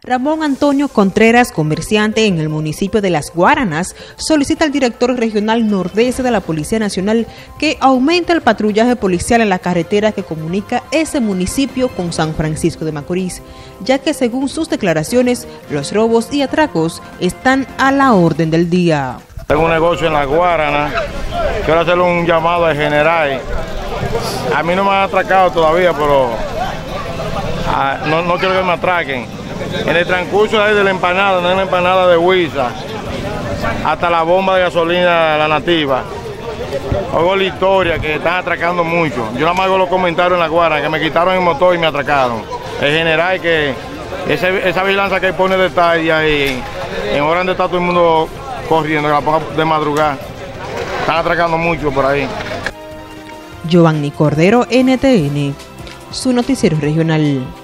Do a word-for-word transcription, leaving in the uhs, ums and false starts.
Ramón Antonio Contreras, comerciante en el municipio de Las Guaranas, solicita al director regional nordeste de la Policía Nacional que aumente el patrullaje policial en la carretera que comunica ese municipio con San Francisco de Macorís, ya que según sus declaraciones, los robos y atracos están a la orden del día. Tengo un negocio en Las Guaranas, quiero hacerle un llamado al general. A mí no me han atracado todavía, pero ah, no, no quiero que me atraquen. En el transcurso de la empanada, de la empanada de Huiza, hasta la bomba de gasolina, la nativa, oigo la historia que están atracando mucho. Yo nada más hago los comentarios en La Guarana, que me quitaron el motor y me atracaron. El general que ese, esa vigilancia que pone detalle ahí, en hora donde está todo el mundo corriendo, que la ponga de madrugada, están atracando mucho por ahí. Giovanni Cordero, N T N, su noticiero regional.